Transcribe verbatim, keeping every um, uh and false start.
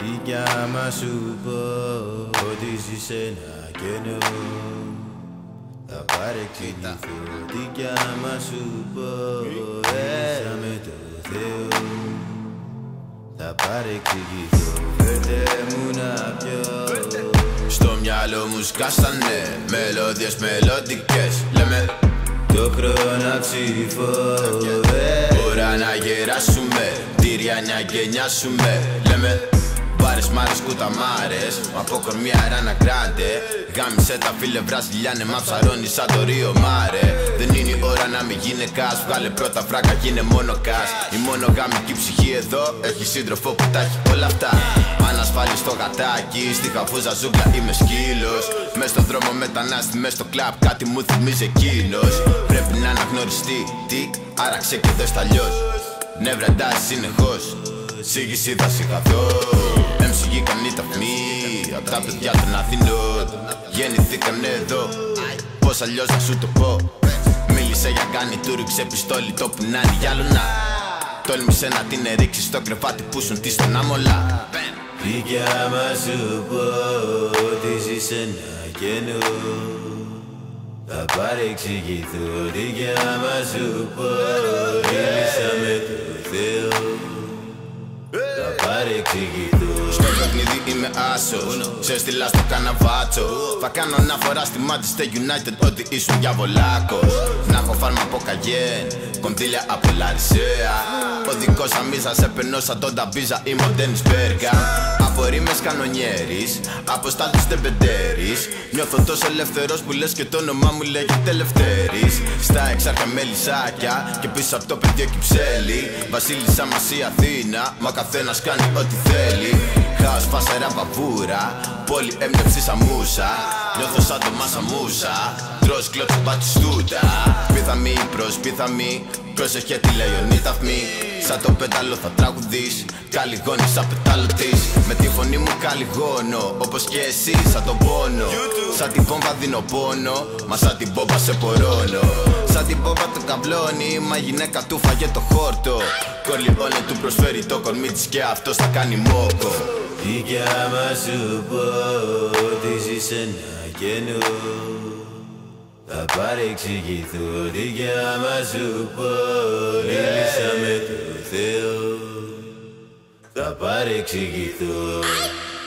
Τι κι άμα σου πω ότι ζεις ένα κενό, θα παρεξηγηθώ. Τι κι άμα σου πω έζα με το Θεό, θα παρεξηγηθώ. Φέρτε μου να πιω. Στο μυαλό μου σκάσανε μελώδιες μελωδικές. Λέμε το χρόνο ψήφω. ώρα να γεράσουμε, τύρια να γενιάσουμε. Λέμε μπάρες, μάρες, κουταμάρες, από κορμιά ράνα γκράντε. Γάμισε τα φίλε βραζιλιάνε, μα ψαρώνει σαν το Ρίο Μάρε. Δεν είναι η ώρα να μην γίνει κας, βγάλε πρώτα φράκα κι είναι μόνο κας. Η μονογαμική ψυχή εδώ έχει σύντροφο που τα έχει όλα αυτά. Ανασφάλει στο γατάκι, στη χαφούζα ζούγκλα είμαι σκύλος. Μες στο δρόμο μετανάστη, μες στο κλαμπ κάτι μου θυμίζει εκείνος. Πρέπει να αναγνωριστεί, τικ, άραξε και δες τα αλλιώς. Νεύρα εντάσεις συνεχώς, σίγηση θα συγχαθώ. εμ σι τζι κάνει ταφμή, απ' τα παιδιά των Αθηνών. Γεννηθήκανε εδώ, πώς αλλιώς να σου το πω. Μίλησε για κάνει του, ρίξε πιστόλι, το που να είναι για λουνά. Τόλμησε να την ρίξεις στο κρεβάτι που σου τη στον άμολα. Τι κι άμα σου πω ότι ζεις ένα κενό, θα παρεξηγηθώ. Τι κι άμα σου πω μίλησα με το Θεό, θα παρεξηγηθώ. Στο παιχνίδι είμαι άσος, σε στείλα στο καναβάτσο. Θα κάνω αναφορά στη Manchester United ότι ήσουν διαβολάκος. Να έχω φάρμα από Καγιέν, κοντήλια από Λαρισαία. Ο δικός αμίζας επενώ σαν τον Ταμπίζα ή Μοντένις Μπέργα. Από ρήμες κανονιέρης, από στάλτους τεμπεντέρης. Νιώθω τόσο ελεύθερος που λες και το όνομά μου λέγεται Λευτέρης. Στα εξάρχεια μελισσάκια και πίσω από το πεδίο Κυψέλη. Βασίλισσα μας η Αθήνα, μα ο καθένας κάνει ό,τι θέλει. Χάος, φάσερα, βαβούρα, πόλη έμπνευση σαν μούσα. Νιώθω σαν το Μάσα Μούσα, τρως κλώτσο μπατιστούτα. Πίθαμη, προσπίθαμη, πρόσεχε τι λέει ο νύταθμη. Σαν το πέταλο θα τραγουδείς, καλυγώνει σαν πετάλο της. Με τη φωνή μου καλυγώνω, όπως και εσύ σαν τον πόνο. Σαν την πόμπα δίνω πόνο, μα σαν την πόμπα σε πορώνω. Σαν την πόμπα του καβλώνει, μα η γυναίκα του φάγε το χόρτο. Κορλιώνε του προσφέρει το κορμί της και αυτός θα κάνει μόκο. Τι κι άμα σου πω ότι ζεις ένα κενό, θα παρεξηγηθώ. Τι κι άμα σου πω μίλησα με το Θεό, θα παρεξηγηθώ.